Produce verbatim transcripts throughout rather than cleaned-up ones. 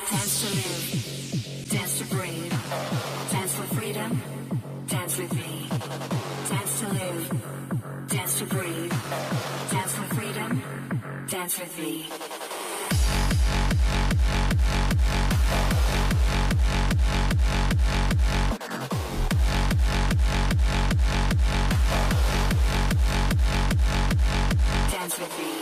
Dance to live, dance to breathe, dance for freedom, dance with me. Dance to live, dance to breathe, dance for freedom, dance with me. Dance with me.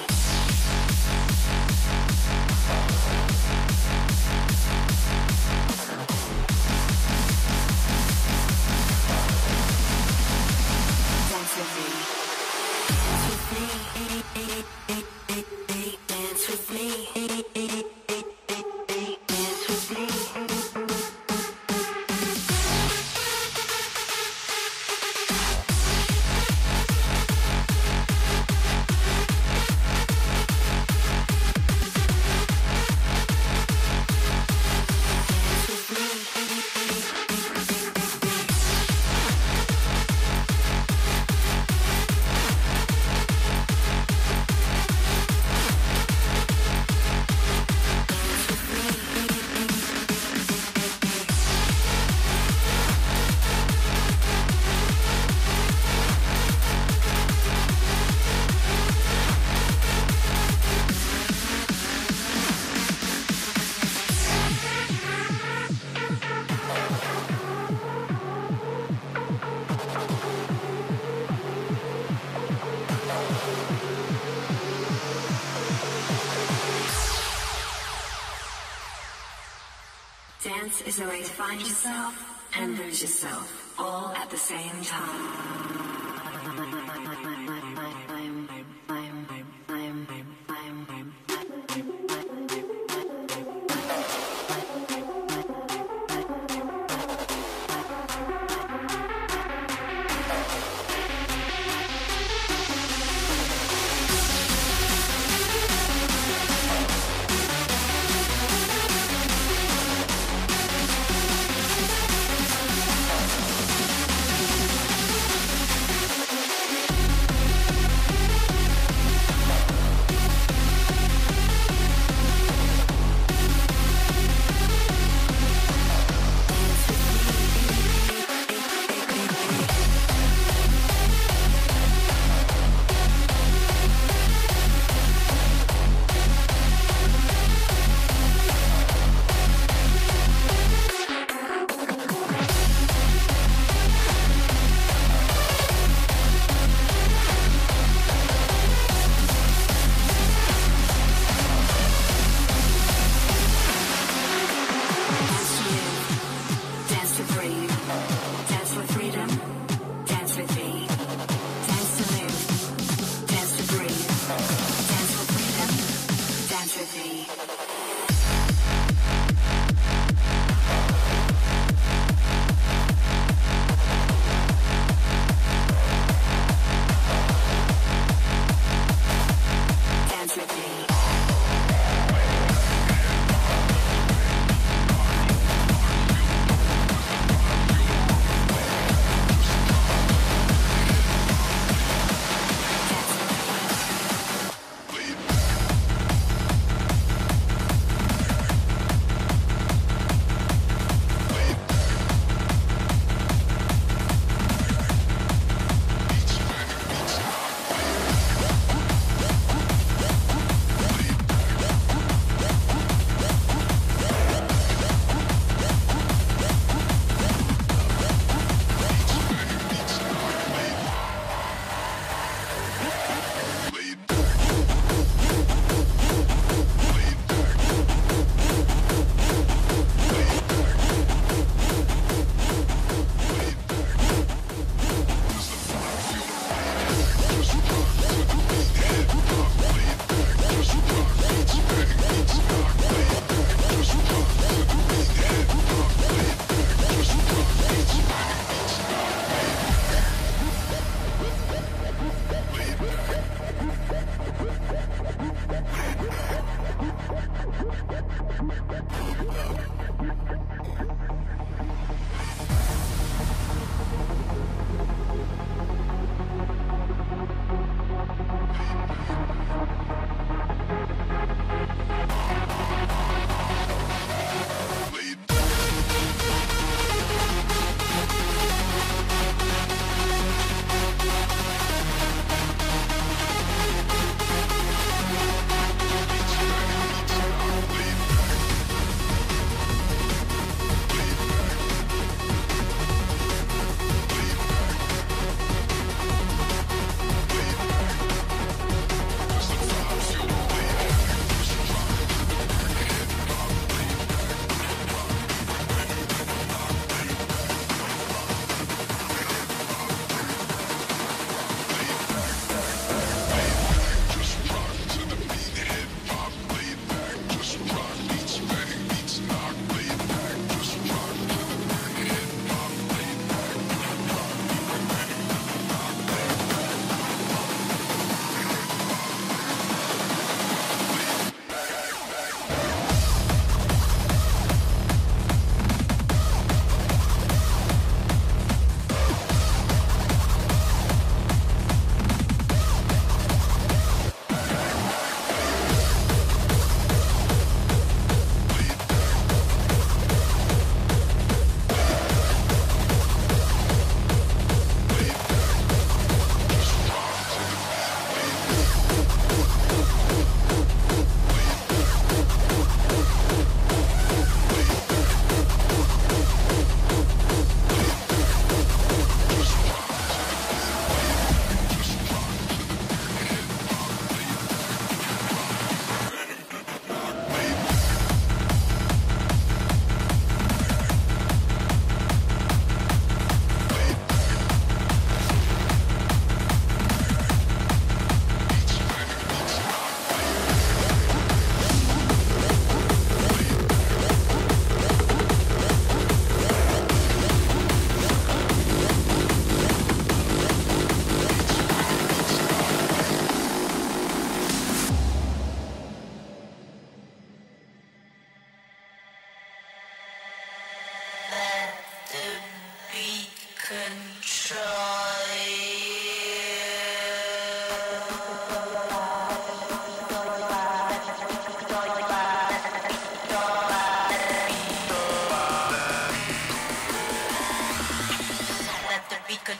Dance is a way to find yourself and lose yourself, all at the same time.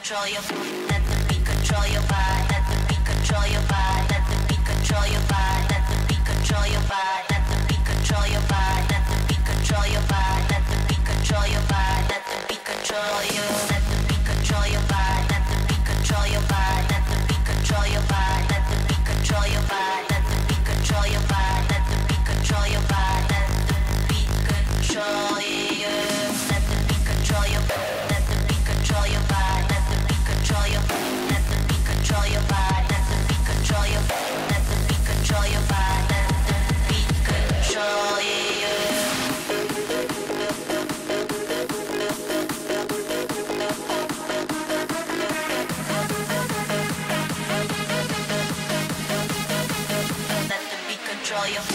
control your let the beat control your body, let the beat control your body, let the beat control your body, let the beat control your body, let the beat control your body, let the beat control your body, let the beat control your body, let the beat control you, let the beat control your body, let the beat control your body, let the beat control your body, let the beat control your body, let the beat control your body, let the beat control your body, let the beat control you, let the beat control your let the beat control your body, let the beat control your let the beat control your body, let the beat control your let the beat control your body, let the beat control you. Control your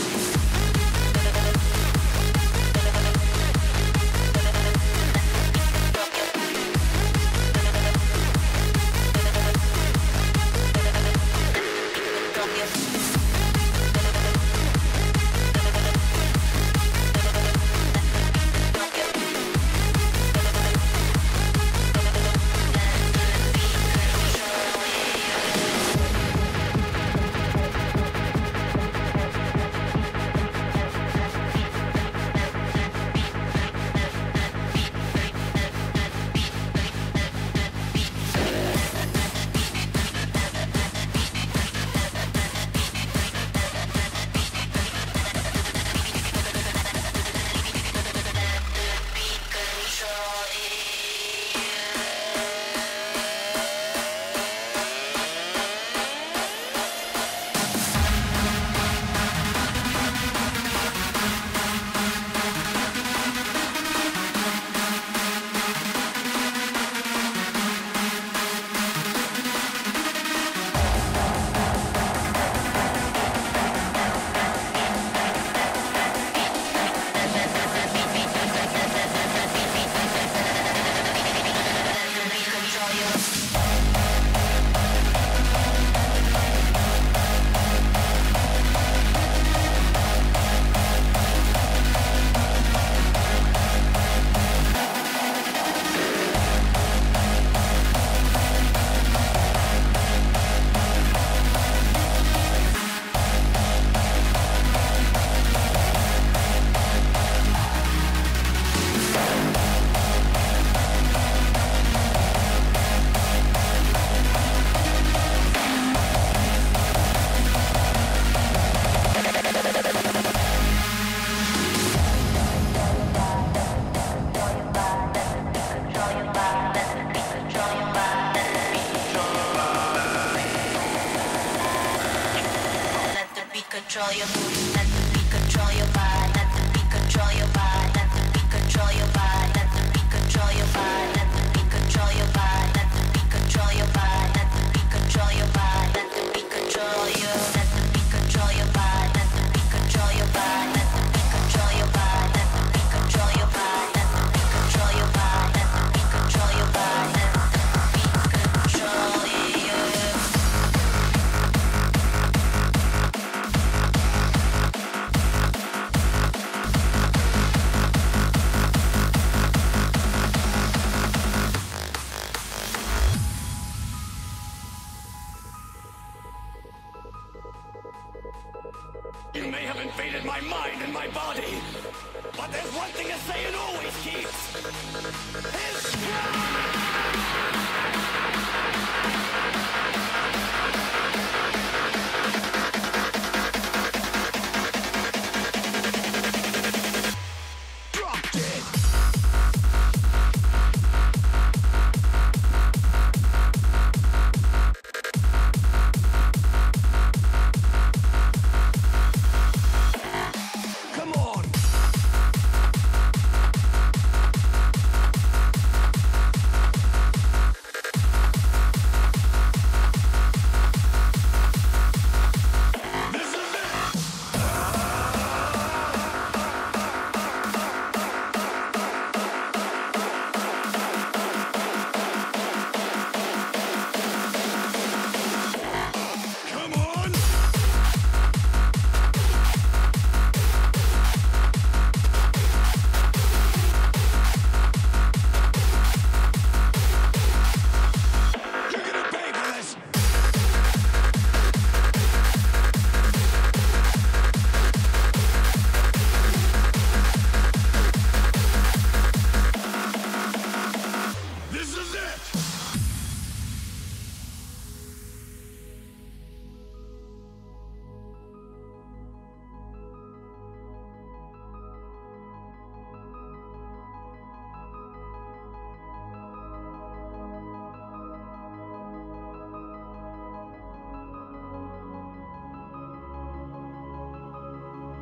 control your let the beat control your body, let the beat control your body, let the beat control your body, let the beat control your body, let the beat control your body, let the beat control your body, let the beat control your body, let the beat control you, let the beat control your body, let the beat control your body, let the beat control your body, let the beat control your body, let the beat control your body, let the beat control your body, let the beat control you. You may have invaded my mind and my body, but there's one thing a Saiyan always keeps. His drop dead.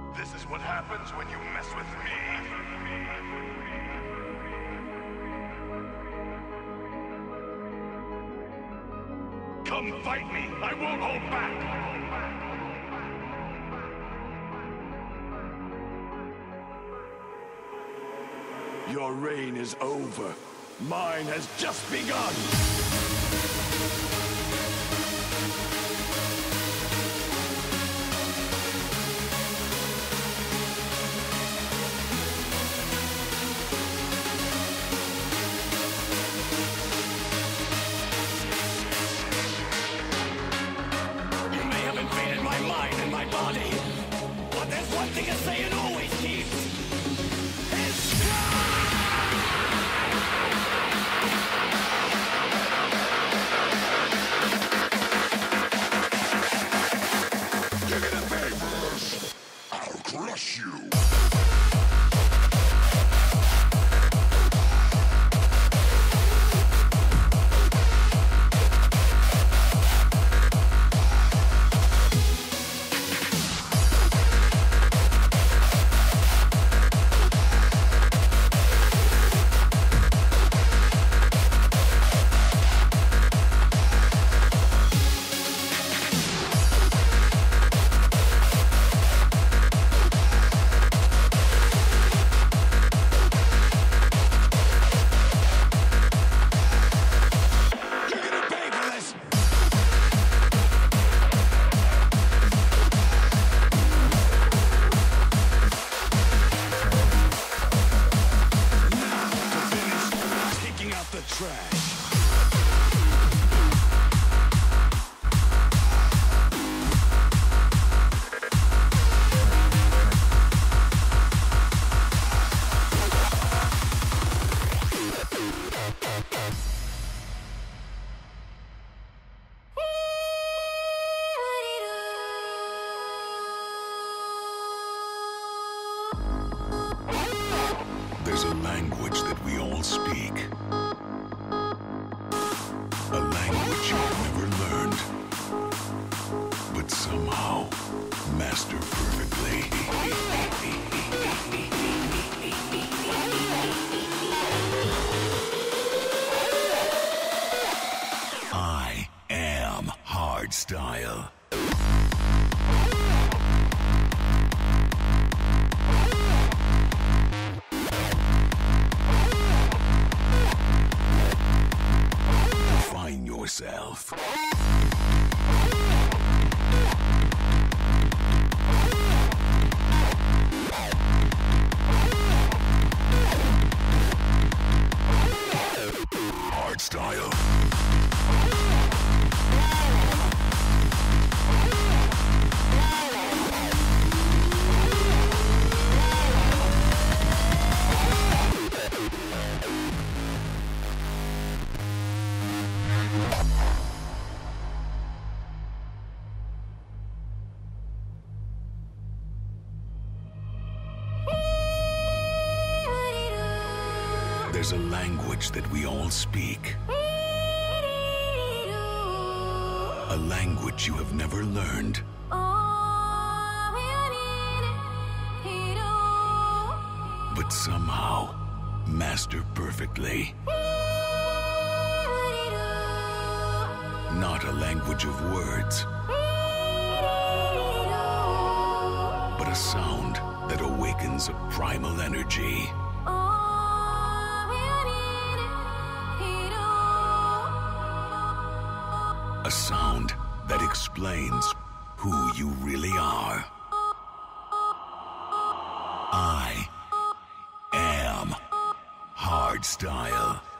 This is what happens when you mess with me. Come fight me! I won't hold back! Your reign is over. Mine has just begun! There's a language that we all speak. A language you've never learned, but somehow master perfectly. I am hardstyle. Yourself. Hardstyle. There's a language that we all speak. A language you have never learned. But somehow master perfectly. Not a language of words, but a sound that awakens a primal energy. A sound that explains who you really are. I am hardstyle.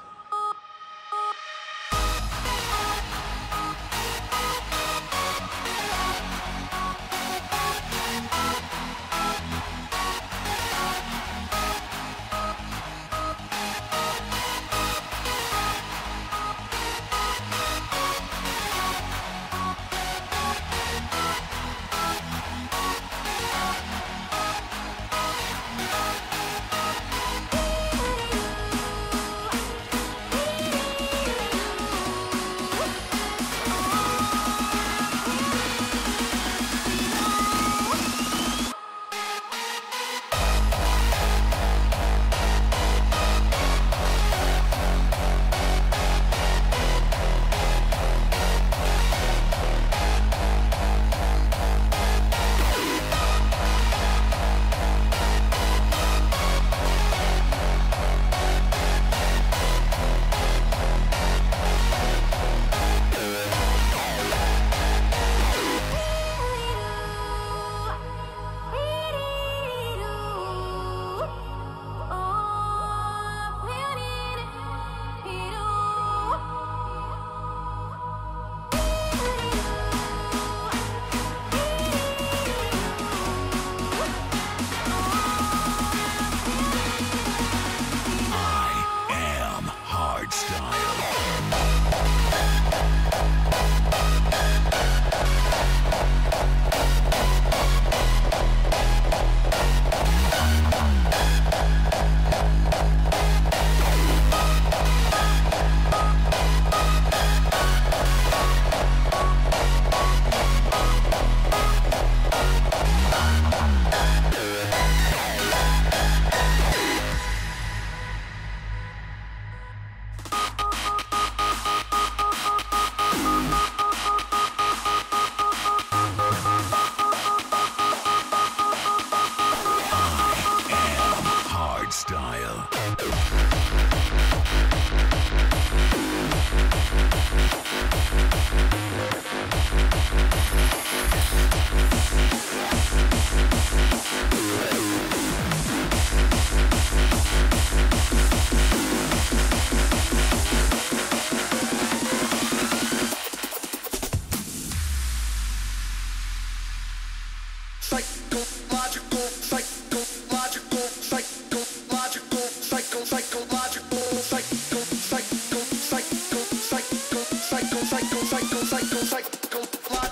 psychological, psychological, psychological, psycho, psychological, psycho, psycho, psycho, psycho, psycho, psycho, psycho, psycho, psychological, psychological,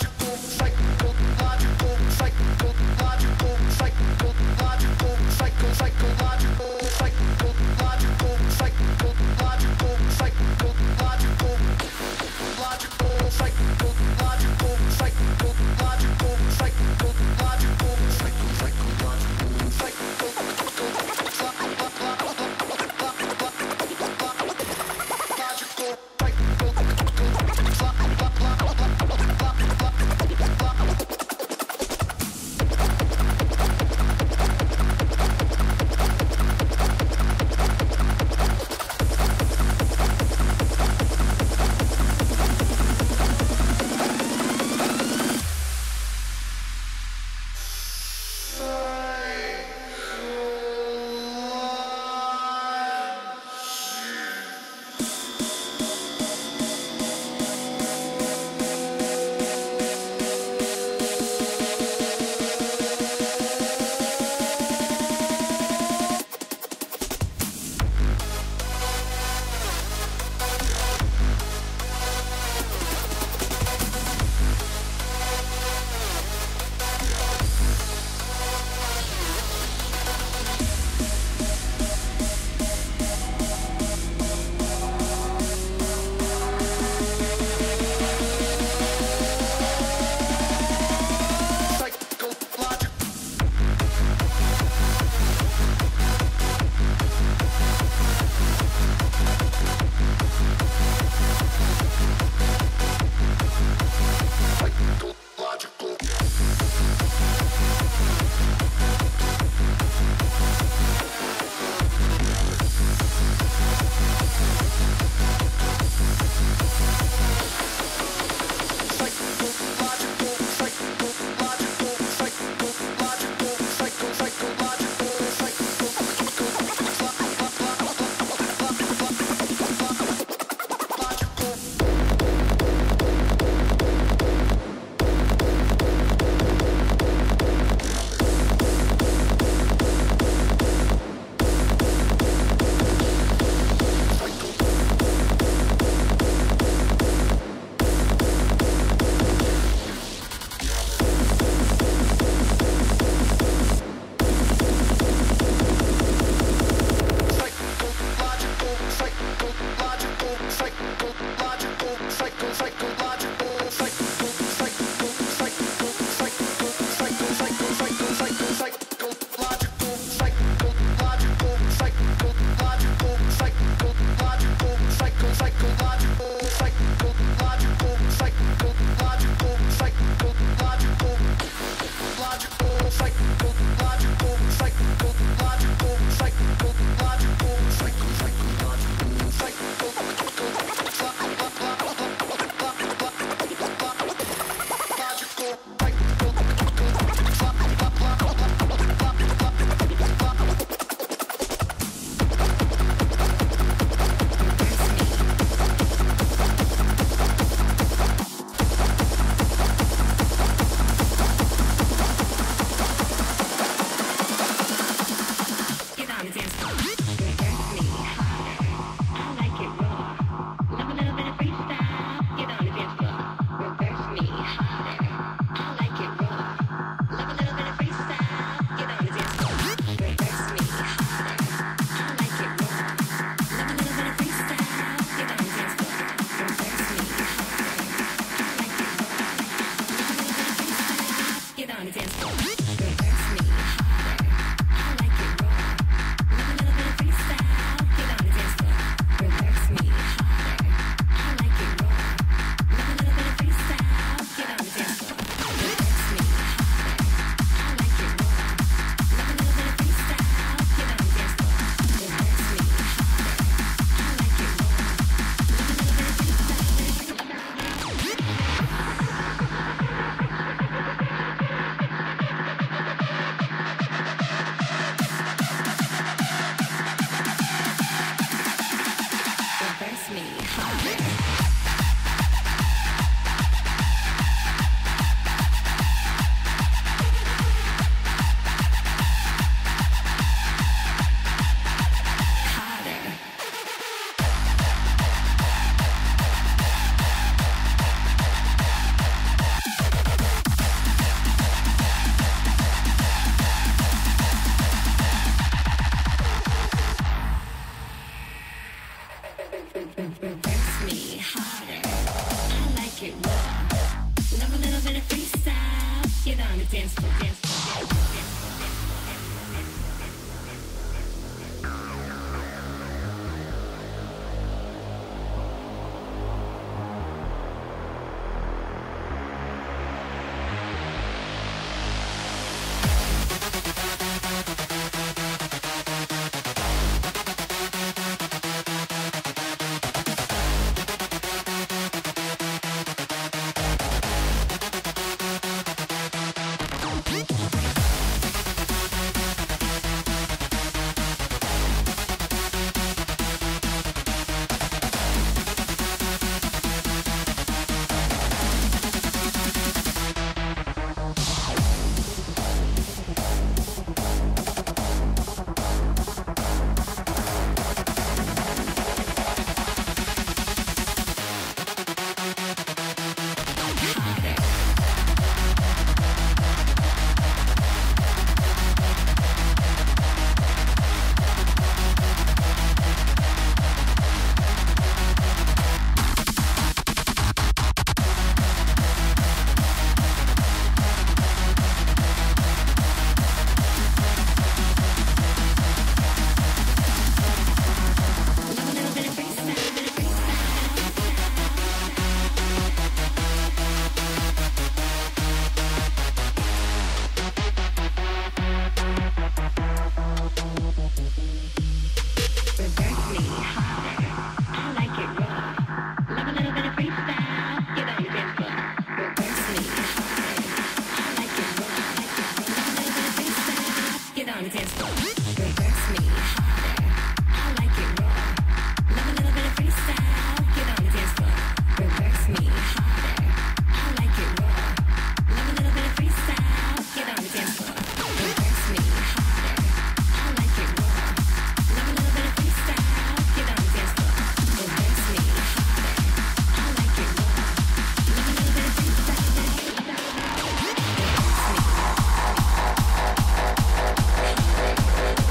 psychological, psychological, psycho, psychological, psychological, psychological, psychological, logical, psychological, psychological, psychological, psycho, psychological. on the dance floor. Reverse me harder. I like it raw. Love a little bit of freestyle. Get on the dance floor. Reverse me harder. I like it raw. Love a little bit of freestyle. Get on the dance floor. Reverse me harder. I like it raw. Love a little bit of freestyle. Get on the dance floor. Reverse me harder. I like it raw. Love a little bit of freestyle. Reverse me.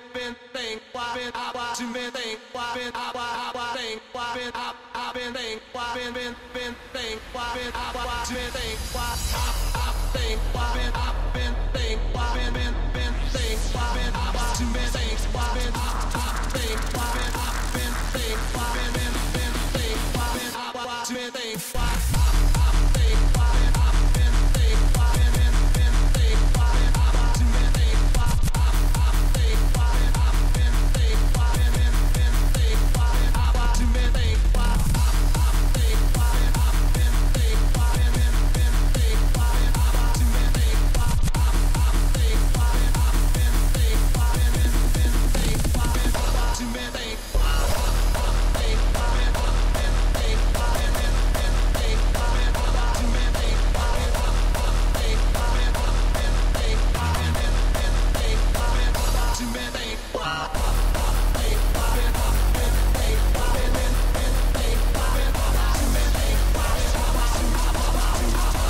been think, why been I why to been think, why been I why why think, why been I I been think, why been been been think, why been I why to been think, why I I think, why been I been think, why been been been think, why been I why to been think, why been I I think, why been I been think, why been been been think, why been I why to been think, why I I think, why been I been think, why been been been think, why been I why to been think, why I I think, why been I been think, why been been been think, why been I why to been think, why I I think, why been I been think, why been been been think, why been I why to been think, why I I think, why been I been think, why been been been think, why been I why to been think, why I I think, why been I been think, why been been been think, why been I why to been think, why been I I think, why been I been think, why been been been think, why been I why to been think, why I I think, why been I been think, why been been been think, why been I why to been think, why been I why to I why to I why to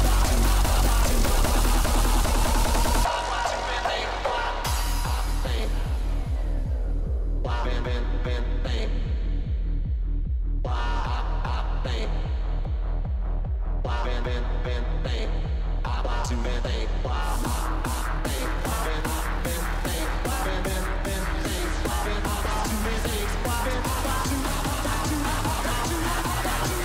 been think, why I think, why been been been think, why I I think, why been been been think, I why to been think, why I I think, why been I been think, why been been been think, why been I why to been think, why been I why to I why to I why to I why to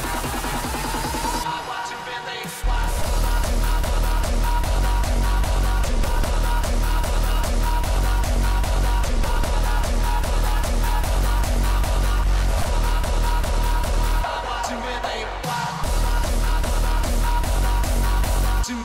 I why to been think, why I why to I why to I why to I why to I why to I why to I why to I to been think, why to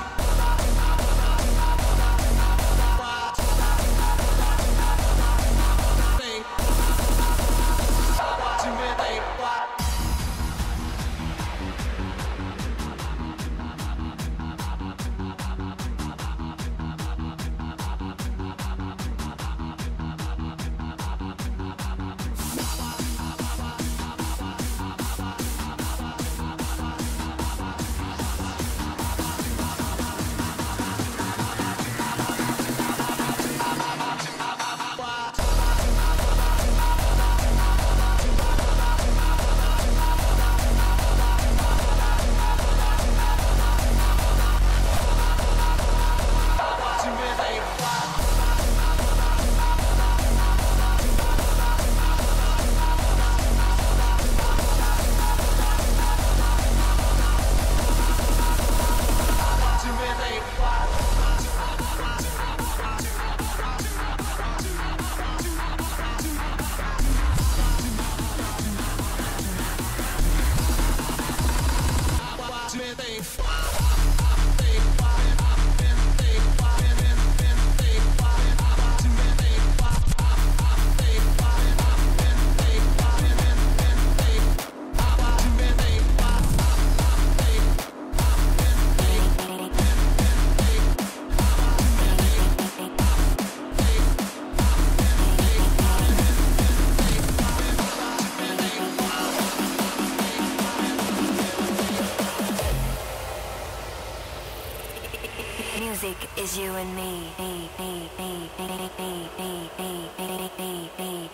Music is you and me. Me, me, me, me, me, me, me, me, me, me, me,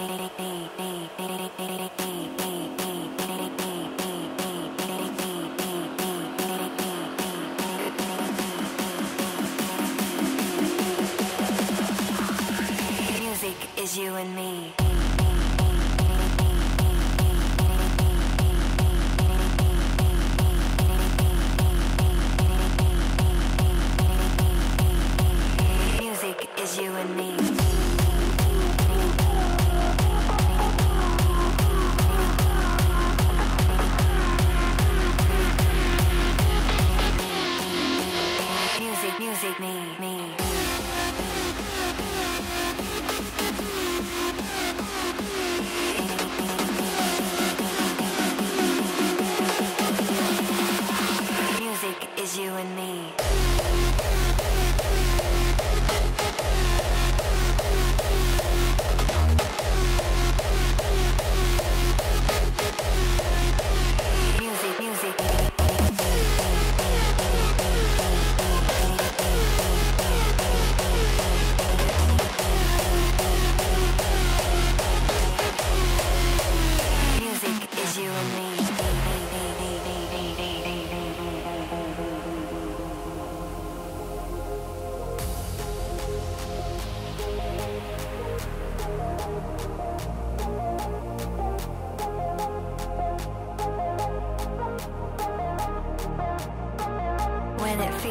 Music is you and me. Music is you and me. Music, music, me, me.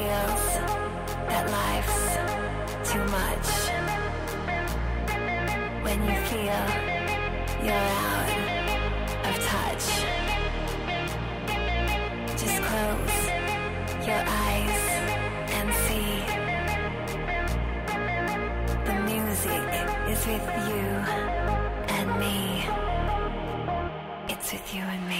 feels that life's too much, when you feel you're out of touch, just close your eyes and see the music is with you and me. It's with you and me.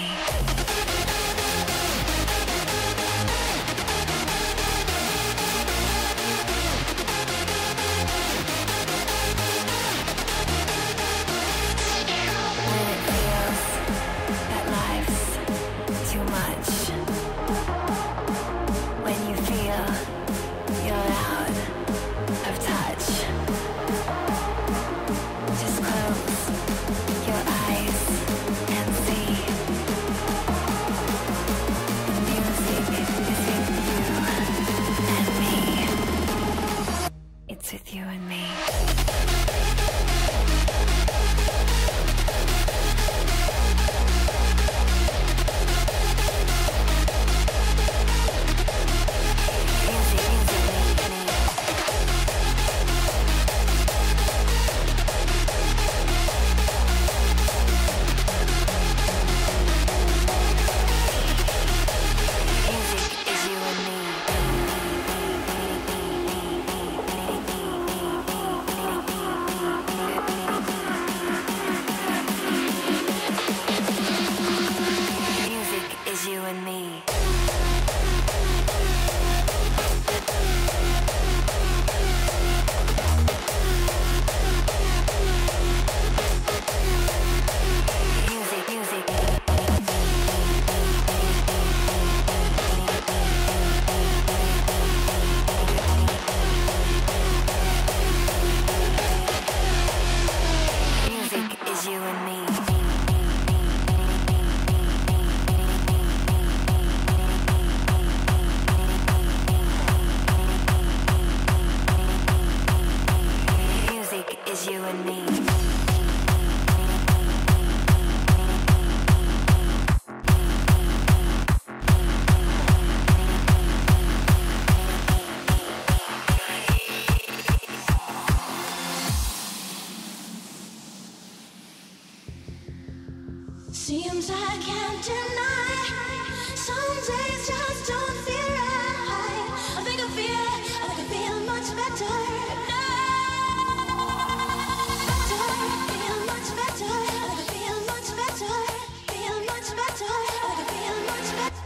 With you and me. Seems I can't deny. Some days just don't feel right. I think I feel, I think I feel much better. Better, feel much better. I think I feel much better. Feel much better. I think I feel much better.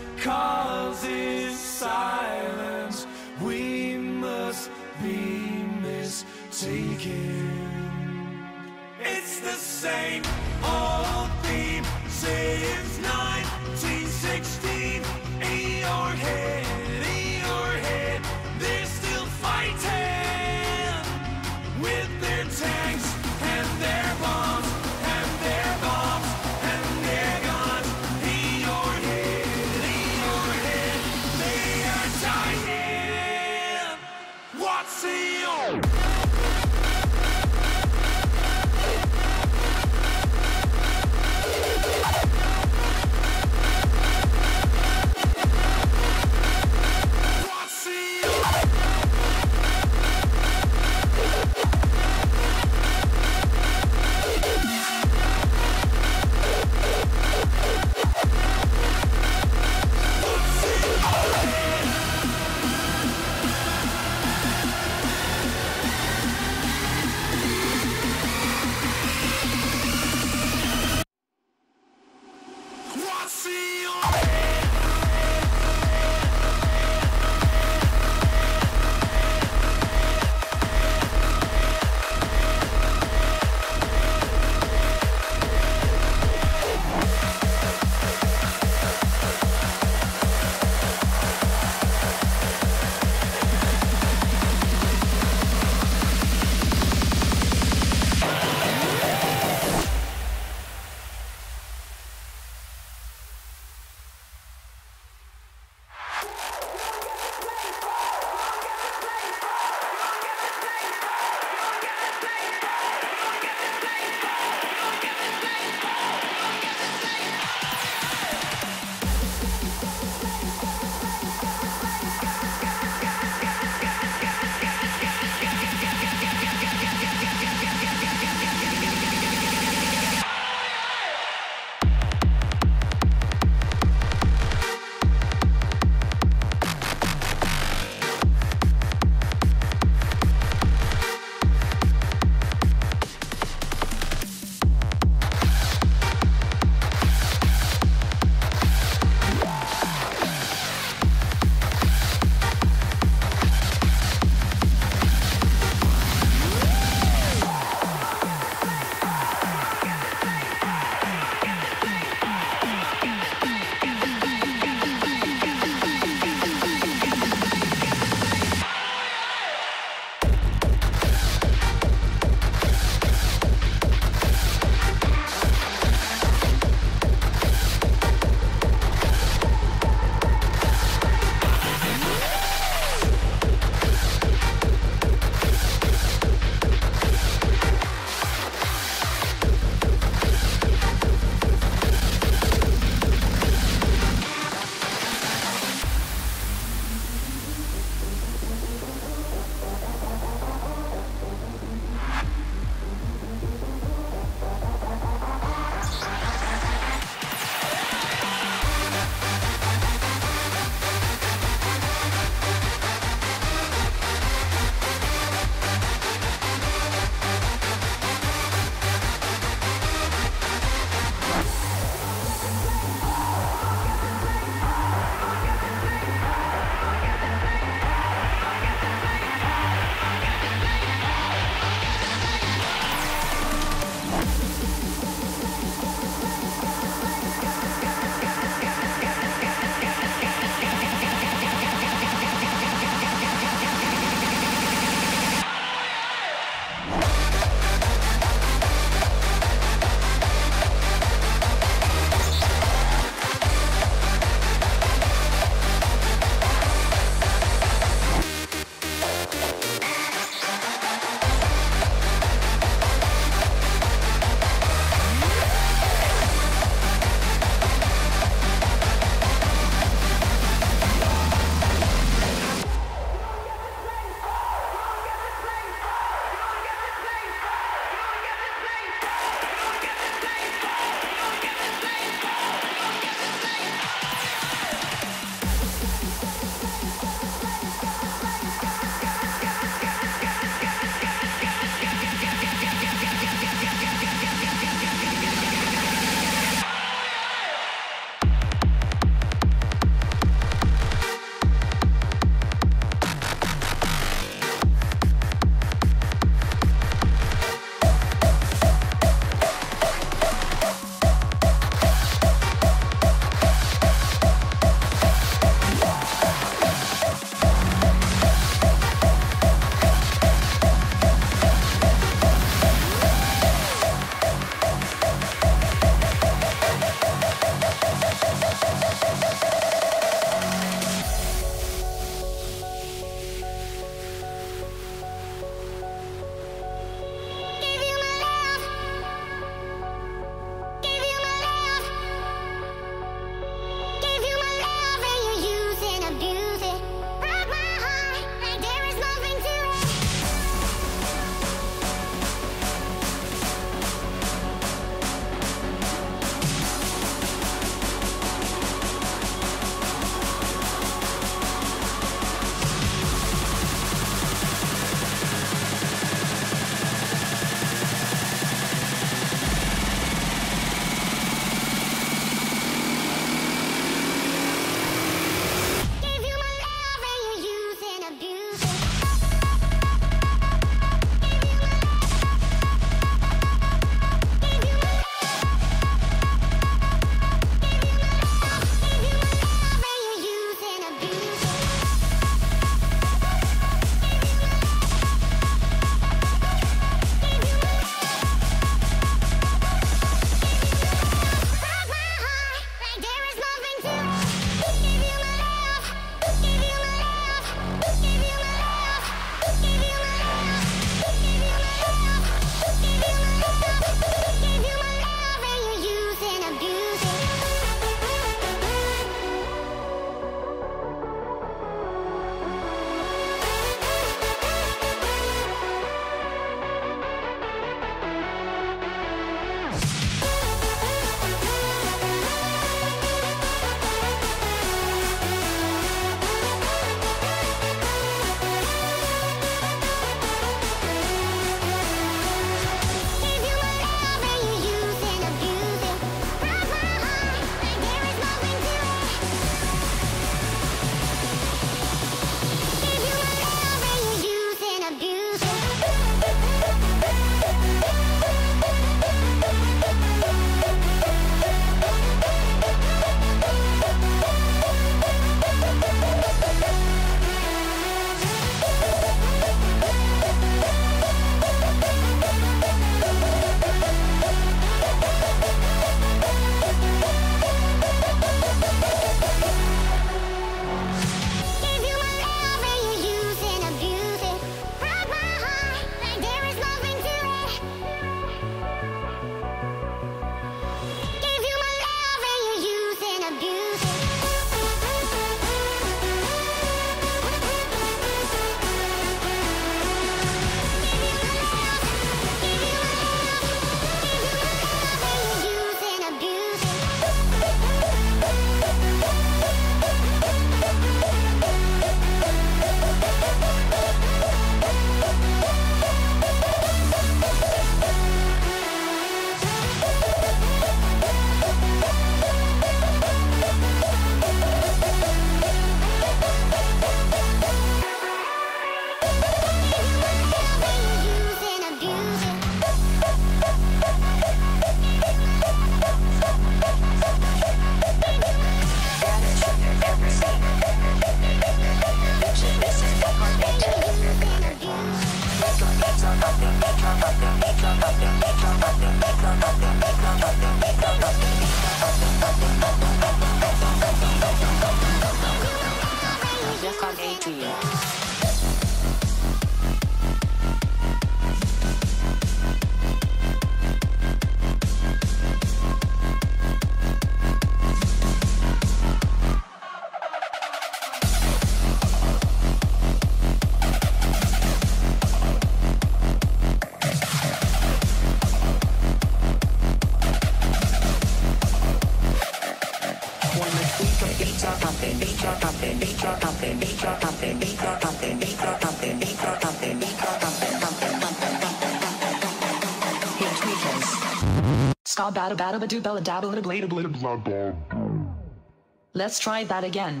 Let's try that again.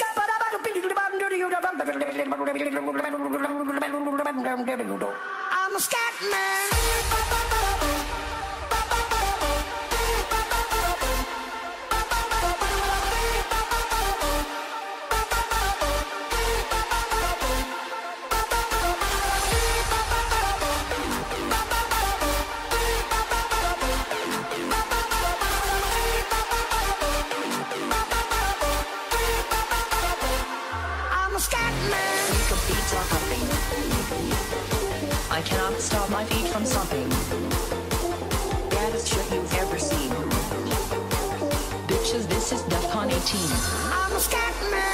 I'm a scat man. I cannot stop my feet from stomping. Baddest shit you've ever seen. Bitches, this is DEFCON eighteen. I'm a scat man.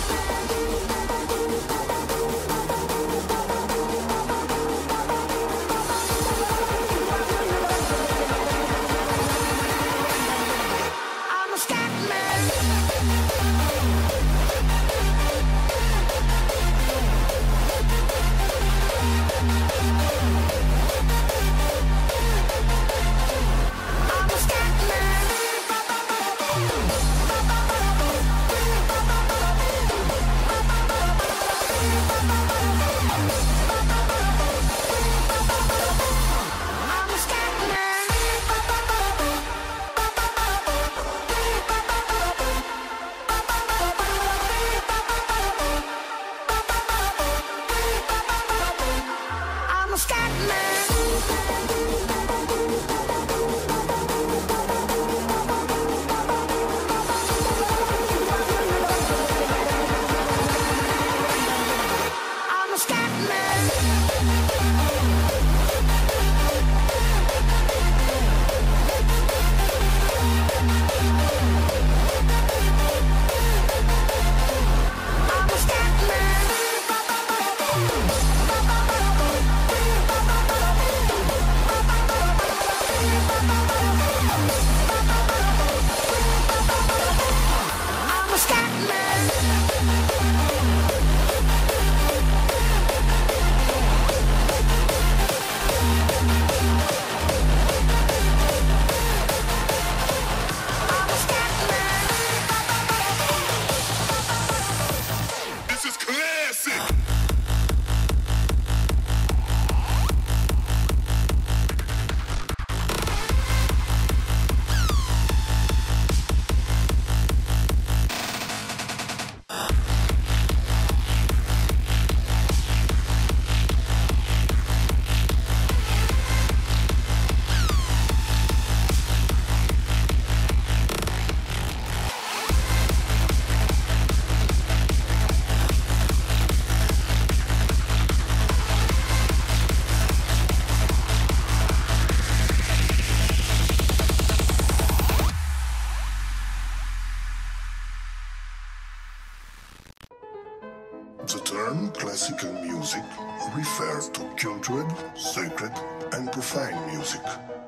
The term classical music refers to cultural, sacred, and profane music.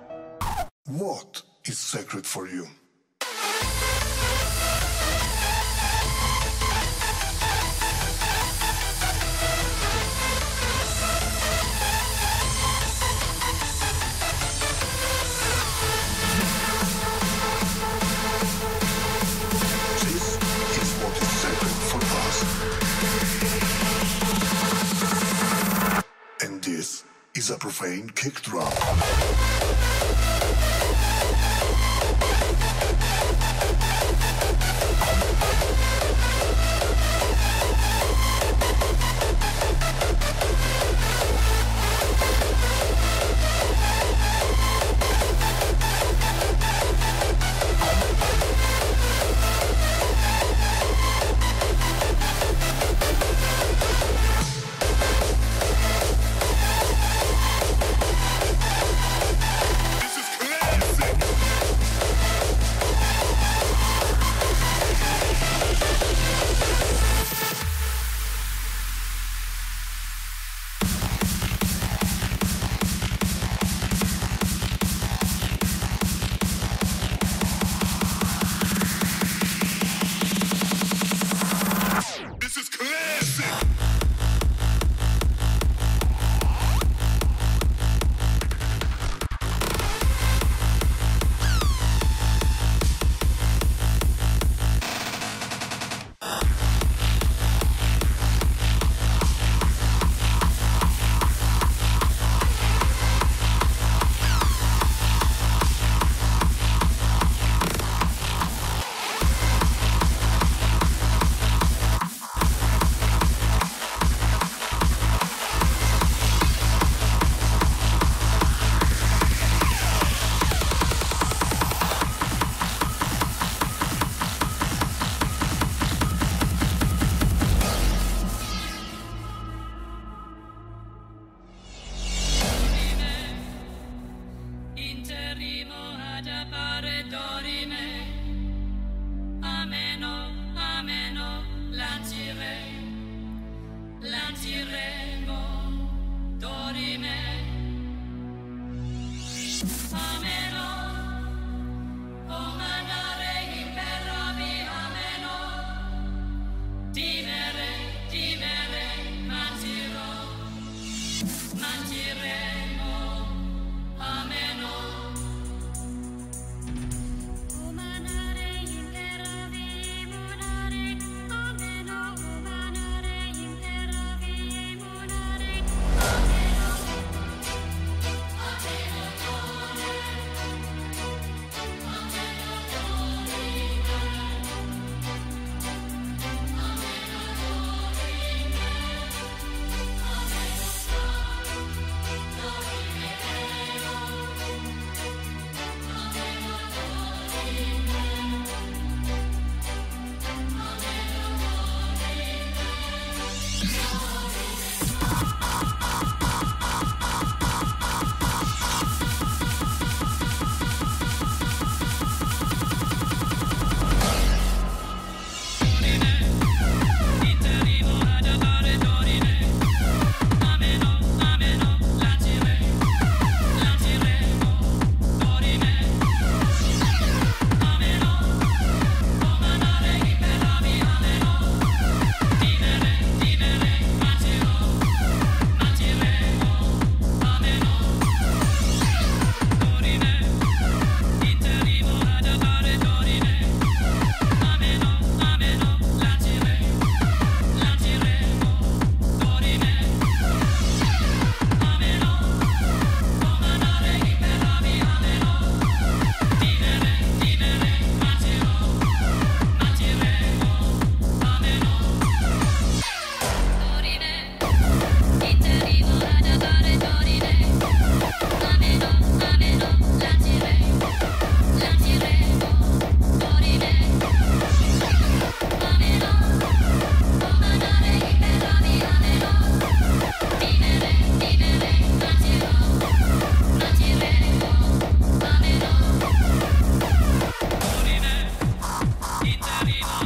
What is sacred for you? Is a profane kick drum.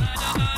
I